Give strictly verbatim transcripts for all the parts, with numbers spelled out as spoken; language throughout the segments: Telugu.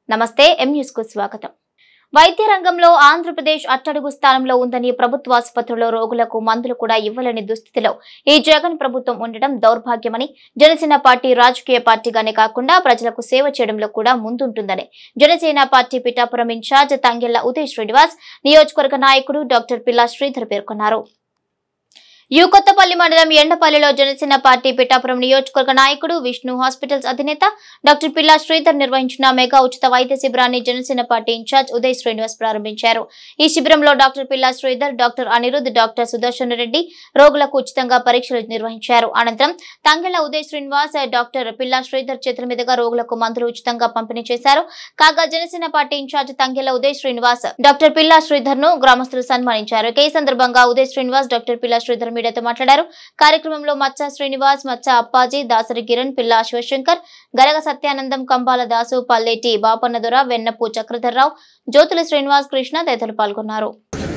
నమస్తే ఎం న్యూస్ కు స్వాగతం. వైద్య రంగంలో ఆంధ్రప్రదేశ్ అట్టడుగు స్థానంలో ఉందని ప్రభుత్వ ఆసుపత్రుల్లో రోగులకు మందులు కూడా ఇవ్వలేని దుస్థితిలో ఈ జగన్ ప్రభుత్వం ఉండడం దౌర్భాగ్యమని, జనసేన పార్టీ రాజకీయ పార్టీగానే కాకుండా ప్రజలకు సేవ చేయడంలో కూడా ముందుంటుందని జనసేన పార్టీ పిఠాపురం ఇన్ఛార్జ్ తంగెళ్ల ఉదయ్ శ్రీనివాస్, నియోజకవర్గ నాయకుడు డాక్టర్ పిల్లా శ్రీధర్ పేర్కొన్నారు. యు కొత్తపల్లి మండలం ఎండపల్లిలో జనసేన పార్టీ పిఠాపురం నియోజకవర్గ నాయకుడు, విష్ణు హాస్పిటల్స్ అధినేత డాక్టర్ పిల్లా శ్రీధర్ నిర్వహించిన మెగా ఉచిత వైద్య శిబిరాన్ని జనసేన పార్టీ ఇన్ఛార్జ్ ఉదయ్ శ్రీనివాస్ ప్రారంభించారు. ఈ శిబిరంలో doctor Pilla Sridhar, doctor Anirudh, doctor Sudarshan Reddy రోగులకు ఉచితంగా పరీక్షలు నిర్వహించారు. అనంతరం తంగెళ్ల ఉదయ్ శ్రీనివాస్, డాక్టర్ పిల్లా శ్రీధర్ చేతుల మీదుగా రోగులకు మందులు ఉచితంగా పంపిణీ చేశారు. కాగా Janasena party in charge Thangella Uday Srinivas doctor Pilla Sridhar ను గ్రామస్తులు సన్మానించారు. ఈ సందర్భంగా ఉదయ్ శ్రీనివాస్, డాక్టర్ పిల్లా శ్రీధర్ మీడియాతో మాట్లాడారు. కార్యక్రమంలో మచ్చ శ్రీనివాస్, మచ్చ అప్పాజీ, దాసరి కిరణ్, పిల్లా శివశంకర్, గరగ సత్యానందం, కంబాల దాసు, పల్లెటి బాపన్నదొర, వెన్నపు చక్రధర్రావు, జ్యోతుల శ్రీనివాస్, కృష్ణ తదితరులు పాల్గొన్నారు.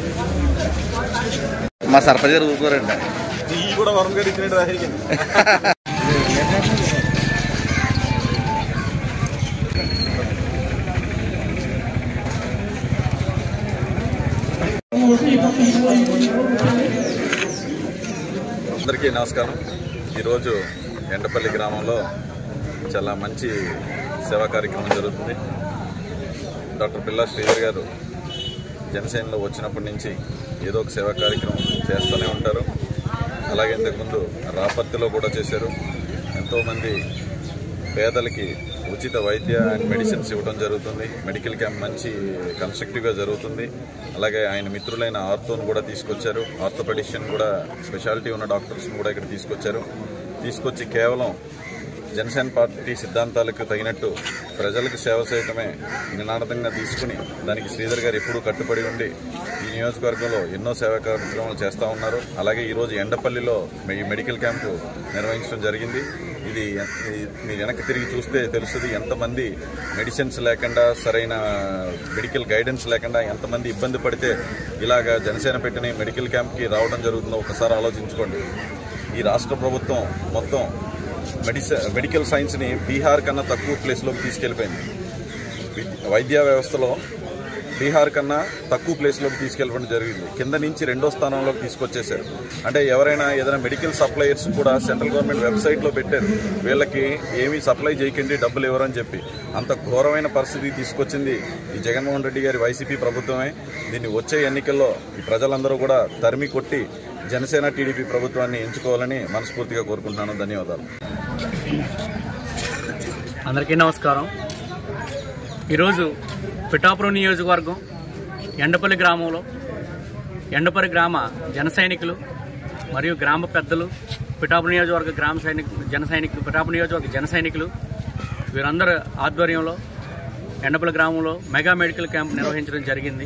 అందరికీ నమస్కారం. ఈరోజు ఎండపల్లి గ్రామంలో చాలా మంచి సేవా కార్యక్రమం జరుగుతుంది. డాక్టర్ పిల్లా శ్రీధర్ గారు జనసేనలో వచ్చినప్పటి నుంచి ఏదో ఒక సేవా కార్యక్రమం చేస్తూనే ఉంటారు. అలాగే ఇంతకుముందు రాపర్తిలో కూడా చేశారు. ఎంతోమంది పేదలకి ఉచిత వైద్య అండ్ మెడిసిన్స్ ఇవ్వడం జరుగుతుంది. మెడికల్ క్యాంప్ మంచి కన్స్ట్రక్టివ్గా జరుగుతుంది. అలాగే ఆయన మిత్రులైన ఆర్థోను కూడా తీసుకొచ్చారు. ఆర్థోపెడిషియన్ కూడా స్పెషాలిటీ ఉన్న డాక్టర్స్ని కూడా ఇక్కడ తీసుకొచ్చారు. తీసుకొచ్చి కేవలం జనసేన పార్టీ సిద్ధాంతాలకు తగినట్టు ప్రజలకు సేవ చేయటమే నినాదంగా తీసుకుని దానికి శ్రీధర్ గారు ఎప్పుడూ కట్టుబడి ఉండి ఈ నియోజకవర్గంలో ఎన్నో సేవా కార్యక్రమాలు చేస్తూ ఉన్నారు. అలాగే ఈరోజు ఎండపల్లిలో ఈ మెడికల్ క్యాంపు నిర్వహించడం జరిగింది. ఇది మీరు వెనక్కి తిరిగి చూస్తే తెలుస్తుంది ఎంతమంది మెడిసిన్స్ లేకుండా, సరైన మెడికల్ గైడెన్స్ లేకుండా ఎంతమంది ఇబ్బంది పడితే ఇలాగా జనసేన పెట్టిన మెడికల్ క్యాంప్కి రావడం జరుగుతుందో ఒకసారి ఆలోచించుకోండి. ఈ రాష్ట్ర ప్రభుత్వం మొత్తం మెడిసి మెడికల్ సైన్స్ని బీహార్ కన్నా తక్కువ ప్లేస్లోకి తీసుకెళ్ళిపోయింది. వైద్య వ్యవస్థలో బీహార్ కన్నా తక్కువ ప్లేస్లోకి తీసుకెళ్ళడం జరిగింది. కింద నుంచి రెండో స్థానంలోకి తీసుకొచ్చేశారు. అంటే ఎవరైనా ఏదైనా మెడికల్ సప్లయర్స్ కూడా సెంట్రల్ గవర్నమెంట్ వెబ్సైట్లో పెట్టారు, వీళ్ళకి ఏమీ సప్లై చేయకండి, డబ్బులు ఎవరని చెప్పి. అంత ఘోరమైన పరిస్థితి తీసుకొచ్చింది ఈ జగన్మోహన్ రెడ్డి గారి వైసీపీ ప్రభుత్వమే. దీన్ని వచ్చే ఎన్నికల్లో ఈ ప్రజలందరూ కూడా తరిమి కొట్టి జనసేన టీడీపీ ప్రభుత్వాన్ని ఎంచుకోవాలని మనస్ఫూర్తిగా కోరుకుంటున్నాను. ధన్యవాదాలు. అందరికీ నమస్కారం. ఈరోజు పిఠాపురం నియోజకవర్గం ఎండపల్లి గ్రామంలో ఎండపల్లి గ్రామ జన సైనికులు మరియు గ్రామ పెద్దలు, పిఠాపురం నియోజకవర్గ గ్రామ సైనికులు జన సైనికులు పిఠాపురం నియోజకవర్గ జన సైనికులు వీరందరి ఆధ్వర్యంలో ఎండపల్లి గ్రామంలో మెగా మెడికల్ క్యాంప్ నిర్వహించడం జరిగింది.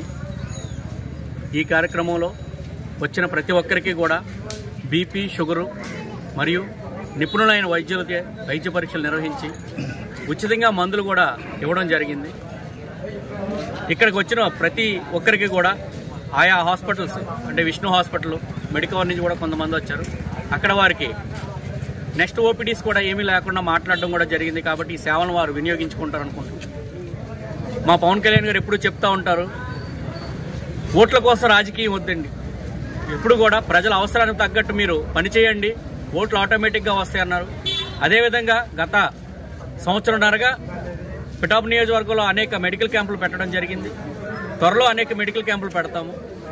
ఈ కార్యక్రమంలో వచ్చిన ప్రతి ఒక్కరికి కూడా బీపీ, షుగరు మరియు నిపుణులైన వైద్యులకే వైద్య పరీక్షలు నిర్వహించి ఉచితంగా మందులు కూడా ఇవ్వడం జరిగింది. ఇక్కడికి వచ్చిన ప్రతి ఒక్కరికి కూడా ఆయా హాస్పిటల్స్ అంటే విష్ణు హాస్పిటల్, మెడికవర్ నుంచి కూడా కొంతమంది వచ్చారు. అక్కడ వారికి నెక్స్ట్ ఓపీడీస్ కూడా ఏమీ లేకుండా మాట్లాడడం కూడా జరిగింది. కాబట్టి ఈ సేవలను వారు వినియోగించుకుంటారు అనుకుంటున్నాం. మా పవన్ కళ్యాణ్ గారు ఎప్పుడు చెప్తా ఉంటారు, ఓట్ల కోసం రాజకీయం వద్దండి, ఎప్పుడు కూడా ప్రజల అవసరానికి తగ్గట్టు మీరు పనిచేయండి, ఓట్లు ఆటోమేటిక్గా వస్తాయన్నారు. అదేవిధంగా గత సంవత్సరంన్నరగా పిఠాపురం నియోజకవర్గంలో అనేక మెడికల్ క్యాంపులు పెట్టడం జరిగింది. త్వరలో అనేక మెడికల్ క్యాంపులు పెడతాము.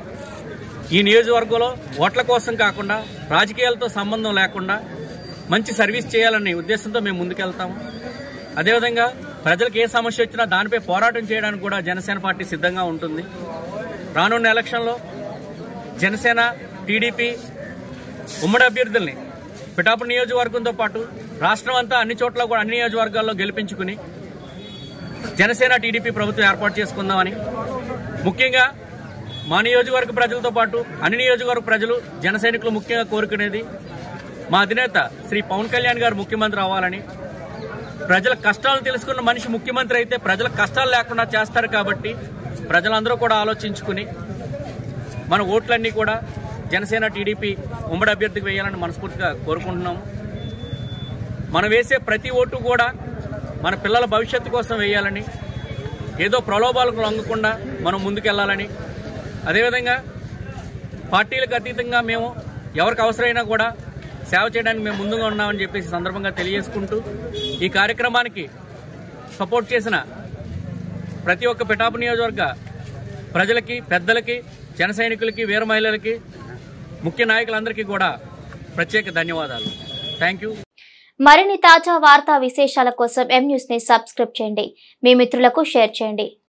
ఈ నియోజకవర్గంలో ఓట్ల కోసం కాకుండా రాజకీయాలతో సంబంధం లేకుండా మంచి సర్వీస్ చేయాలనే ఉద్దేశంతో మేము ముందుకెళ్తాము. అదేవిధంగా ప్రజలకు ఏ సమస్య వచ్చినా దానిపై పోరాటం చేయడానికి కూడా జనసేన పార్టీ సిద్ధంగా ఉంటుంది. రానున్న ఎలక్షన్లో జనసేన, టీడీపీ ఉమ్మడి అభ్యర్థుల్ని పిఠాపురం నియోజకవర్గంతో పాటు రాష్ట్రం అంతా అన్ని చోట్ల కూడా అన్ని నియోజకవర్గాల్లో గెలిపించుకుని జనసేన, టీడీపీ ప్రభుత్వం ఏర్పాటు చేసుకుందామని, ముఖ్యంగా మా నియోజకవర్గ ప్రజలతో పాటు అన్ని నియోజకవర్గ ప్రజలు, జన సైనికులు ముఖ్యంగా కోరుకునేది మా అధినేత శ్రీ పవన్ కళ్యాణ్ గారు ముఖ్యమంత్రి అవ్వాలని. ప్రజల కష్టాలు తెలుసుకున్న మనిషి ముఖ్యమంత్రి అయితే ప్రజల కష్టాలు లేకుండా చేస్తారు. కాబట్టి ప్రజలందరూ కూడా ఆలోచించుకుని మన ఓట్లన్నీ కూడా జనసేన, టీడీపీ ఉమ్మడి అభ్యర్థికి వేయాలని మనస్ఫూర్తిగా కోరుకుంటున్నాము. మనం వేసే ప్రతి ఓటు కూడా మన పిల్లల భవిష్యత్తు కోసం వేయాలని, ఏదో ప్రలోభాలకు లొంగకుండా మనం ముందుకెళ్లాలని, అదేవిధంగా పార్టీలకు అతీతంగా మేము ఎవరికి అవసరమైనా కూడా సేవ చేయడానికి మేము ముందుగా ఉన్నామని చెప్పేసి సందర్భంగా తెలియజేసుకుంటూ, ఈ కార్యక్రమానికి సపోర్ట్ చేసిన ప్రతి ఒక్క పిఠాపు నియోజకవర్గ ప్రజలకి, పెద్దలకి, జన సైనికులకి, వీర మహిళలకి, ముఖ్య నాయకులందరికీ కూడా ప్రత్యేక ధన్యవాదాలు. Thank you. మరిన్ని తాజా వార్తా విశేషాల కోసం ఎం న్యూస్ ని సబ్స్క్రైబ్ చేయండి. మీ మిత్రులకు షేర్ చేయండి.